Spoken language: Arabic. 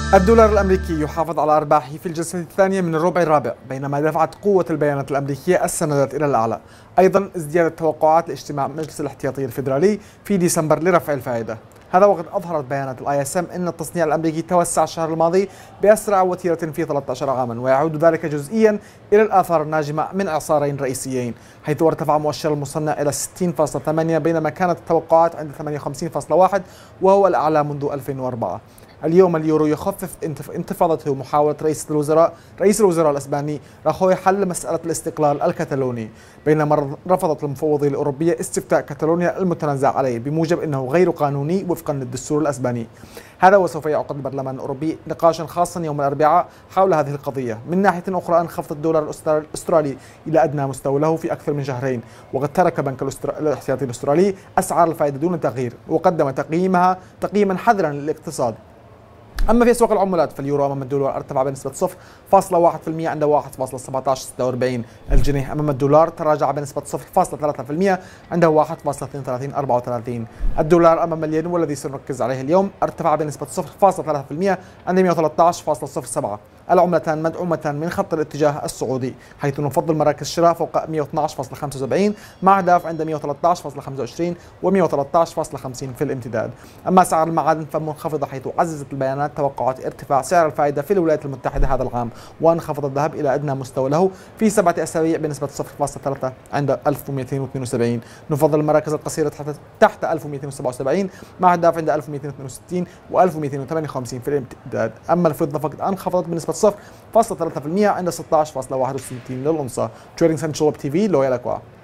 الدولار الأمريكي يحافظ على أرباحه في الجلسة الثانية من الربع الرابع، بينما دفعت قوة البيانات الأمريكية السندات إلى الأعلى. أيضا ازديادت توقعات لاجتماع مجلس الاحتياطي الفيدرالي في ديسمبر لرفع الفائدة. هذا وقد أظهرت بيانات ISM أن التصنيع الأمريكي توسع الشهر الماضي بأسرع وتيرة في 13 عاما، ويعود ذلك جزئيا إلى الآثار الناجمة من إعصارين رئيسيين، حيث ارتفع مؤشر المصنع إلى 60.8 بينما كانت التوقعات عند 58.1 وهو الأعلى منذ 2004. اليوم اليورو يخفف انتفاضته محاولة رئيس الوزراء الأسباني راخوي حل مسألة الاستقلال الكتالوني، بينما رفضت المفوضية الأوروبية استفتاء كتالونيا المتنازع عليه بموجب أنه غير قانوني وفقا للدستور الأسباني. هذا وسوف يعقد البرلمان الأوروبي نقاشا خاصا يوم الأربعاء حول هذه القضية. من ناحية أخرى انخفض الدولار الأسترالي إلى أدنى مستوى له في أكثر من شهرين، وقد ترك بنك الاحتياطي الأسترالي أسعار الفائدة دون تغيير، وقدم تقييما حذرا للاقتصاد. أما في أسواق العملات فاليورو أمام الدولار ارتفع بنسبة 0.1% عند 1.1746. الجنيه أمام الدولار تراجع بنسبة 0.3% عنده 1.3234. الدولار أمام الين والذي سنركز عليه اليوم ارتفع بنسبة 0.3% عند 113.07. العملتان مدعومتان من خط الاتجاه الصعودي، حيث نفضل مراكز الشراء فوق 112.75 مع أهداف عند 113.25 و113.50 في الامتداد. أما سعر المعادن فمنخفضة، حيث عززت البيانات توقعات ارتفاع سعر الفائدة في الولايات المتحدة هذا العام، وانخفض الذهب إلى أدنى مستوى له في 7 أسابيع بنسبة 0.3 عند 1272. نفضل المراكز القصيرة تحت 1277 مع أهداف عند 1262 و1258 في الامتداد. أما الفضة فقد انخفضت بنسبة 0.3% عند 16.61 للأونصة. تريدينج سنترال تي في لويا لكوا.